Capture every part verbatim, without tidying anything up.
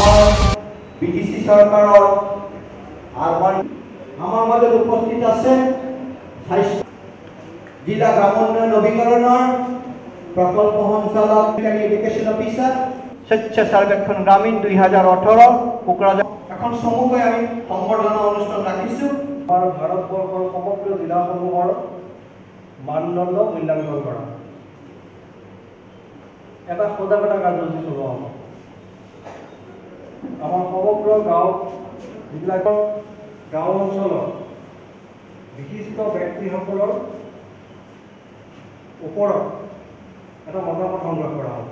BTC সরকারের urban আমার মাঝে উপস্থিত আছেন जिला ग्रामोन्नयन नवीकरणर प्रकल्प संचालक एडुकेशन अफिसार स्वच्छ सर्वेक्षण ग्रामीण दुई हजार अठारह कोकराझार এখন সমগ্ৰ আমি সম্বৰ্ধনা অনুষ্ঠান ৰাখিছো আমাৰ ভাৰতবৰ্ষৰ সমগ্ৰ জিলাসমূহৰ মানদণ্ড মূল্যাঙ্কন কৰা এটা সজাগতা কাৰ্যসূচী চলোৱা হ'ব আমাৰ সমগ্ৰ গাঁও যিবিলাকৰ গাঁও অঞ্চলৰ বিশিষ্ট ব্যক্তিসকলৰ ওপৰত এটা মতামত সংগ্ৰহ কৰা হ'ব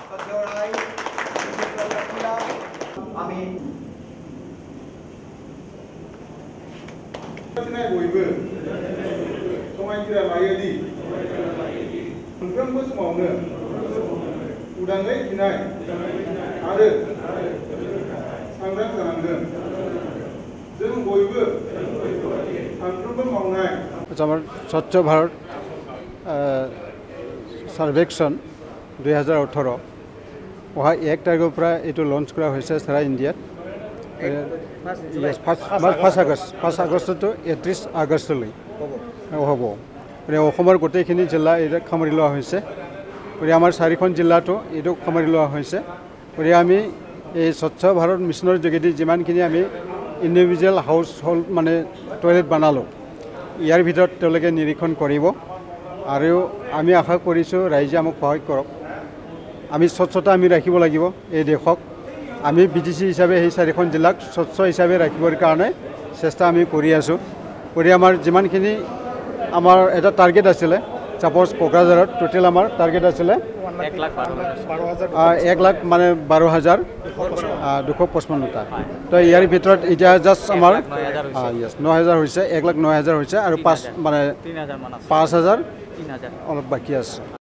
আমি बयबो समायखिरा लायोदि मोनफ्रोमबो समावनो उदाङै गिनाय आरो सांग्रां जानांगोन जों बयबो सानफ्रोमबो मावनाय আমাৰ স্বচ্ছ ভাৰত সাৰ্ভেক্ষণ দুই হাজাৰ ওঠৰ অহা এক তাৰিখৰ পৰা এইটো লঞ্চ কৰা হৈছে সাৰা ইণ্ডিয়াত পাঁচ আগষ্ট পাঁচ আগষ্টটো একত্ৰিছ আগষ্টলৈ হ'ব অসমৰ গোটেইখিনি জিলা এইটো সামৰি লোৱা হৈছে গতিকে আমাৰ চাৰিখন জিলাতো এইটো সামৰি লোৱা হৈছে গতিকে আমি এই স্বচ্ছ ভাৰত মিছনৰ যোগেদি যিমানখিনি আমি ইণ্ডিভিজুৱেল হাউচ হোল্ড মানে টয়লেট বনালোঁ ইয়াৰ ভিতৰত তেওঁলোকে নিৰীক্ষণ কৰিব আৰু আমি আশা কৰিছোঁ ৰাইজে আমাক সহায় কৰক আমি স্বচ্ছতা আমি ৰাখিব লাগিব এই দেশক আমি বিটিসি হিসাবে এই চাৰিখন জিলাক স্বচ্ছ হিসাবে ৰাখিবৰ কাৰণে চেষ্টা আমি কৰি আছোঁ কৰি আমাৰ যিমানখিনি আমাৰ এটা টাৰ্গেট আছিলে সাপোজ কোকৰাঝাৰত টোটেল আমাৰ টাৰ্গেট আছিলে এক লাখ মানে বাৰ হাজাৰ দুশ পঁচপন্নটা তো ইয়াৰ ভিতৰত এতিয়া জাষ্ট আমাৰ ইয়েছ ন হাজাৰ হৈছে এক লাখ ন হাজাৰ হৈছে আৰু পাঁচ মানে পাঁচ হাজাৰ অলপ বাকী আছে